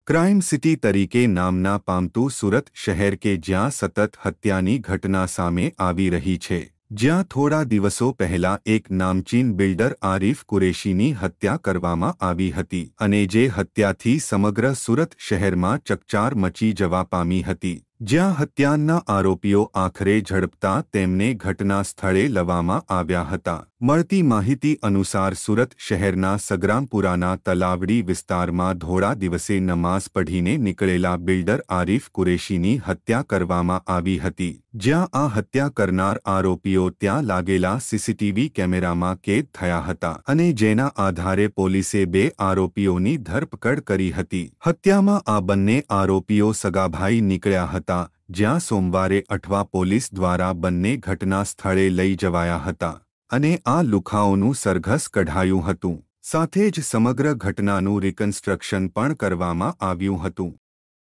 Crime city તરીકે નામના પામતું સુરત શહેર કે જ્યાં સતત હત્યાની ઘટના સામે આવી રહી છે, જ્યાં થોડા દિવસો પહેલા એક નામચીન બિલ્ડર આરિફ કુરેશીની હત્યા કરવામાં આવી હતી અને જે હત્યાથી સમગ્ર સુરત શહેરમાં ચકચાર મચી જવા પામી હતી, જ્યાં હત્યાના આરોપીઓ આખરે ઝડપતા તેમને ઘટના સ્થળે લાવવામાં આવ્યા હતા। મળતી માહિતી અનુસાર સુરત શહેરના સગ્રામપુરાના તલાવડી વિસ્તારમાં ધોળા દિવસે નમાઝ પઢીને નીકળેલા બિલ્ડર આરિફ કુરેશીની હત્યા કરવામાં આવી હતી, જ્યાં આ હત્યા કરનાર આરોપીઓ ત્યાં લાગેલા સીસીટીવી કેમેરામાં કેદ થયા હતા અને જેના આધારે પોલીસે 2 આરોપીઓની ધરપકડ કરી હતી। હત્યામાં આ બંને આરોપીઓ સગાભાઈ નીકળ્યા હતા, જ્યાં સોમવારે અઠવા પોલીસ દ્વારા બંને ઘટના સ્થળે લઈ જવાયા હતા અને આ લુખાઓનું સરઘસ કઢાયું હતું। સાથે જ સમગ્ર ઘટનાનું રિકન્સ્ટ્રક્શન પણ કરવામાં આવ્યું હતું।